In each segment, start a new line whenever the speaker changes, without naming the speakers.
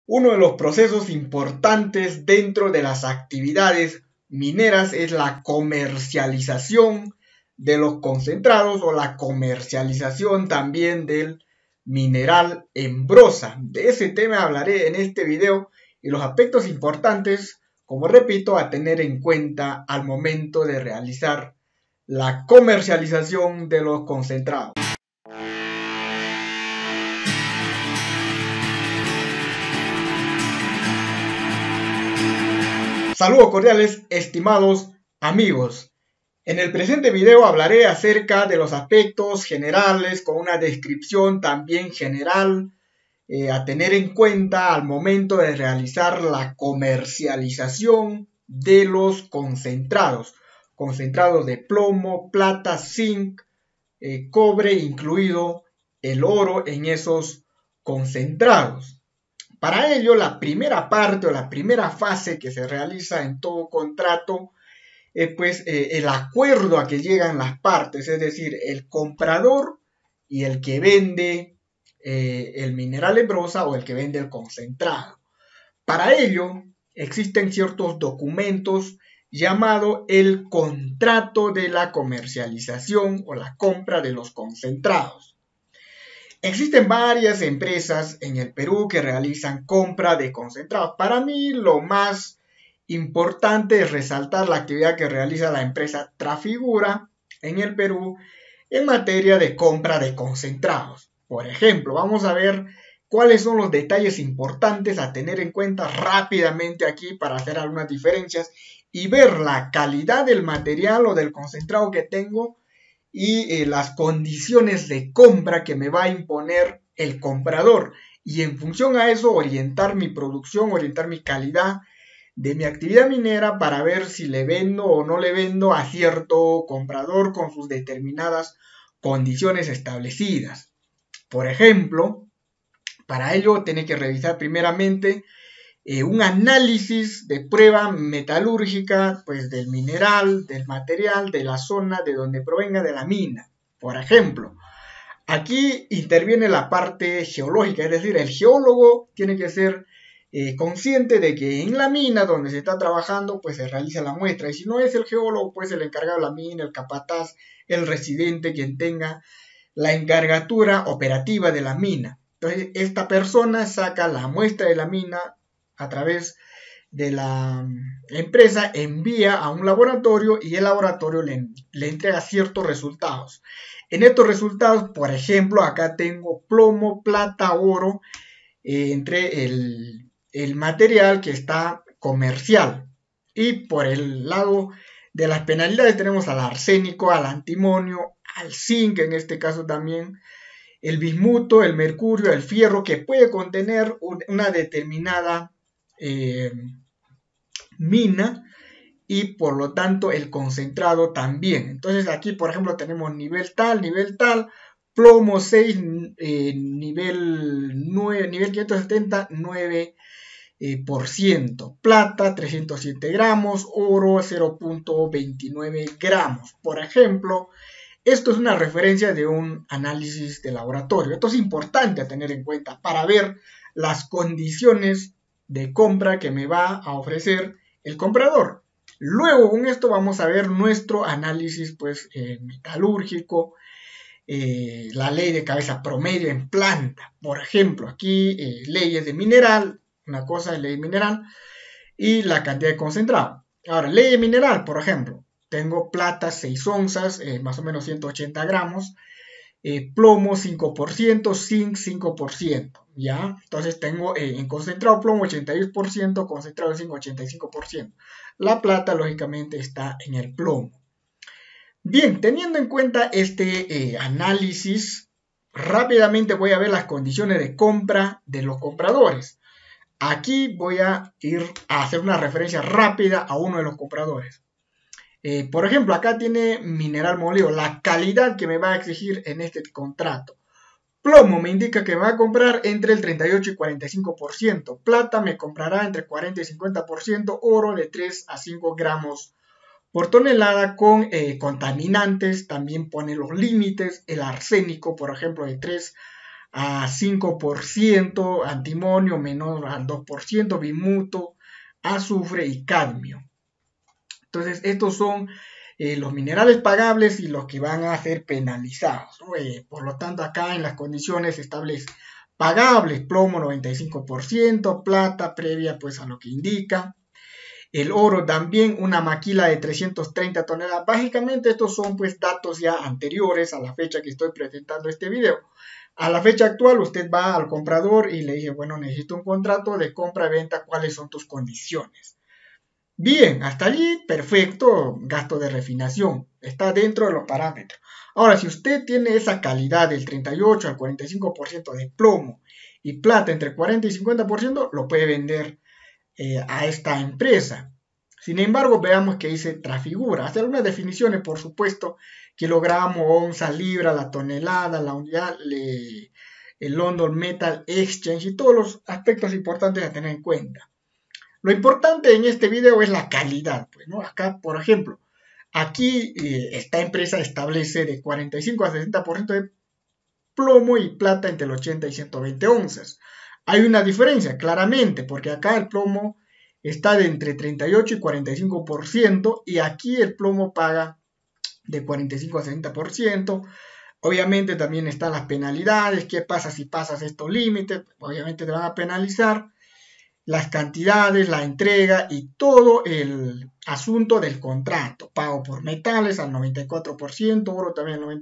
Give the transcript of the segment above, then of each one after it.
Uno de los procesos importantes dentro de las actividades mineras es la comercialización de los concentrados o la comercialización también del mineral en brosa. De ese tema hablaré en este video y los aspectos importantes, como repito, a tener en cuenta al momento de realizar la comercialización de los concentrados. Saludos cordiales, estimados amigos. En el presente video hablaré acerca de los aspectos generales con una descripción también general a tener en cuenta al momento de realizar la comercialización de los concentrados. Concentrados de plomo, plata, zinc, cobre, incluido el oro en esos concentrados. Para ello, la primera parte o la primera fase que se realiza en todo contrato es el acuerdo a que llegan las partes, es decir, el comprador y el que vende el mineral en brosa o el que vende el concentrado. Para ello, existen ciertos documentos llamado el contrato de la comercialización o la compra de los concentrados. Existen varias empresas en el Perú que realizan compra de concentrados. Para mí lo más importante es resaltar la actividad que realiza la empresa Trafigura en el Perú en materia de compra de concentrados. Por ejemplo, vamos a ver cuáles son los detalles importantes a tener en cuenta rápidamente aquí para hacer algunas diferencias y ver la calidad del material o del concentrado que tengo y las condiciones de compra que me va a imponer el comprador y en función a eso orientar mi producción, orientar mi calidad de mi actividad minera para ver si le vendo o no le vendo a cierto comprador con sus determinadas condiciones establecidas. Por ejemplo, para ello tiene que revisar primeramente un análisis de prueba metalúrgica del mineral, del material, de la zona de donde provenga de la mina. Por ejemplo, aquí interviene la parte geológica, es decir, el geólogo tiene que ser consciente de que en la mina donde se está trabajando se realiza la muestra y si no es el geólogo el encargado de la mina, el capataz, el residente, quien tenga la encargatura operativa de la mina. Entonces esta persona saca la muestra de la mina a través de la empresa, envía a un laboratorio y el laboratorio le entrega ciertos resultados. En estos resultados, por ejemplo, acá tengo plomo, plata, oro, entre el material que está comercial. Y por el lado de las penalidades tenemos al arsénico, al antimonio, al zinc, en este caso también, el bismuto, el mercurio, el fierro, que puede contener una determinada mina y por lo tanto el concentrado también. Entonces aquí por ejemplo tenemos nivel tal, plomo 6, nivel 9, nivel 570, 9%, plata 307 gramos, oro 0.29 gramos. Por ejemplo, esto es una referencia de un análisis de laboratorio. Esto es importante a tener en cuenta para ver las condiciones de compra que me va a ofrecer el comprador. Luego con esto vamos a ver nuestro análisis metalúrgico, la ley de cabeza promedio en planta. Por ejemplo, aquí leyes de mineral, una cosa es ley mineral y la cantidad de concentrado. Ahora, ley de mineral, por ejemplo, tengo plata 6 onzas, más o menos 180 gramos, plomo 5%, zinc 5%, ¿ya? Entonces tengo en concentrado plomo 82%, concentrado zinc 85%. La plata, lógicamente, está en el plomo. Bien, teniendo en cuenta este análisis, rápidamente voy a ver las condiciones de compra de los compradores. Aquí voy a ir a hacer una referencia rápida a uno de los compradores. Por ejemplo, acá tiene mineral molido, la calidad que me va a exigir en este contrato. Plomo me indica que me va a comprar entre el 38 y 45%. Plata me comprará entre 40 y 50%. Oro de 3 a 5 gramos por tonelada con contaminantes. También pone los límites. El arsénico, por ejemplo, de 3 a 5%, antimonio menor al 2%, bismuto, azufre y cadmio. Entonces, estos son los minerales pagables y los que van a ser penalizados, ¿no? Por lo tanto, acá en las condiciones se establece pagables, plomo 95%, plata previa pues a lo que indica, el oro también, una maquila de 330 toneladas. Básicamente estos son pues datos ya anteriores a la fecha que estoy presentando este video. A la fecha actual usted va al comprador y le dice, bueno, necesito un contrato de compra-venta, ¿cuáles son tus condiciones? Bien, hasta allí, perfecto, gasto de refinación, está dentro de los parámetros. Ahora, si usted tiene esa calidad del 38 al 45% de plomo y plata entre 40 y 50%, lo puede vender a esta empresa. Sin embargo, veamos que dice Trafigura. Hacer unas definiciones, por supuesto, kilogramo, onza, libra, la tonelada, la unidad, el London Metal Exchange y todos los aspectos importantes a tener en cuenta. Lo importante en este video es la calidad, pues, ¿no? Acá, por ejemplo, aquí esta empresa establece de 45 a 60% de plomo y plata entre el 80 y 120 onzas. Hay una diferencia, claramente, porque acá el plomo está de entre 38 y 45% y aquí el plomo paga de 45 a 60%. Obviamente también están las penalidades, qué pasa si pasas estos límites, obviamente te van a penalizar, las cantidades, la entrega y todo el asunto del contrato, pago por metales al 94%, oro también al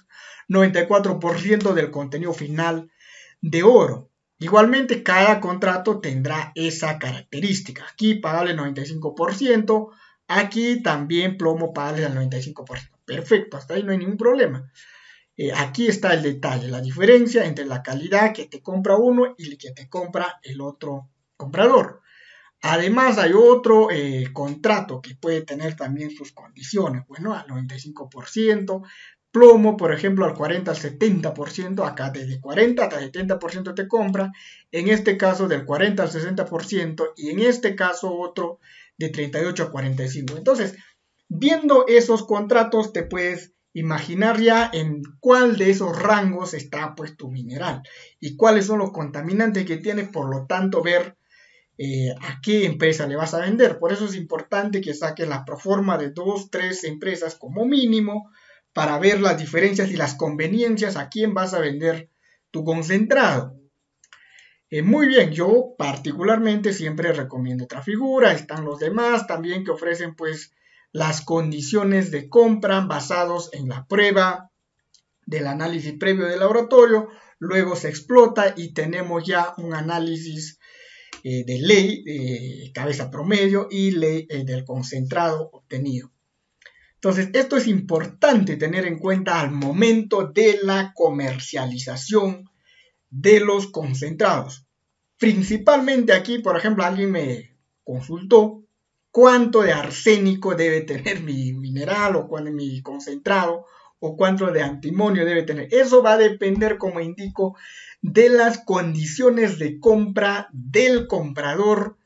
94% del contenido final de oro. Igualmente, cada contrato tendrá esa característica. Aquí pagable al 95%, aquí también plomo pagable al 95%. Perfecto, hasta ahí no hay ningún problema. Aquí está el detalle, la diferencia entre la calidad que te compra uno y el que te compra el otro comprador. Además, hay otro contrato que puede tener también sus condiciones, bueno, al 95%, plomo, por ejemplo, al 40 al 70%, acá desde 40 hasta 70% te compra, en este caso del 40 al 60% y en este caso otro de 38 a 45%. Entonces, viendo esos contratos te puedes imaginar ya en cuál de esos rangos está pues tu mineral y cuáles son los contaminantes que tiene, por lo tanto ver a qué empresa le vas a vender. Por eso es importante que saques la proforma de 2, 3 empresas como mínimo para ver las diferencias y las conveniencias a quién vas a vender tu concentrado. Muy bien, yo particularmente siempre recomiendo Trafigura, están los demás también que ofrecen pues las condiciones de compra basados en la prueba del análisis previo de laboratorio, luego se explota y tenemos ya un análisis de ley, cabeza promedio y ley del concentrado obtenido. Entonces, esto es importante tener en cuenta al momento de la comercialización de los concentrados. Principalmente aquí, por ejemplo, alguien me consultó cuánto de arsénico debe tener mi mineral o cuánto mi concentrado o cuánto de antimonio debe tener. Eso va a depender, como indico, de las condiciones de compra del comprador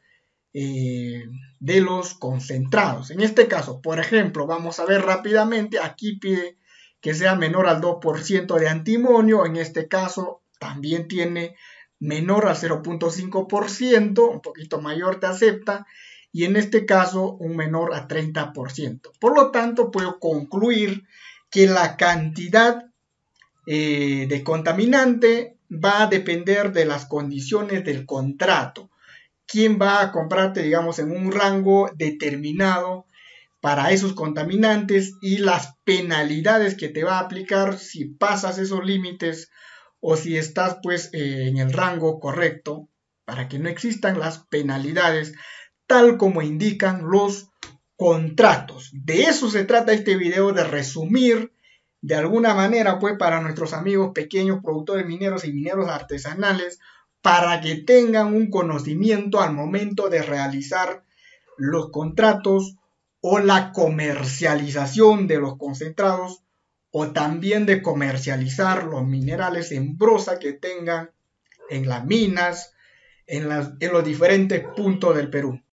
de los concentrados. En este caso, por ejemplo, vamos a ver rápidamente, aquí pide que sea menor al 2% de antimonio, en este caso también tiene menor al 0.5%, un poquito mayor te acepta, y en este caso un menor a 30%. Por lo tanto, puedo concluir que la cantidad de contaminante va a depender de las condiciones del contrato. ¿Quién va a comprarte, digamos, en un rango determinado para esos contaminantes y las penalidades que te va a aplicar si pasas esos límites o si estás pues en el rango correcto para que no existan las penalidades tal como indican los contratos? De eso se trata este video, de resumir de alguna manera pues para nuestros amigos pequeños productores mineros y mineros artesanales, para que tengan un conocimiento al momento de realizar los contratos o la comercialización de los concentrados o también de comercializar los minerales en broza que tengan en las minas, en los diferentes puntos del Perú.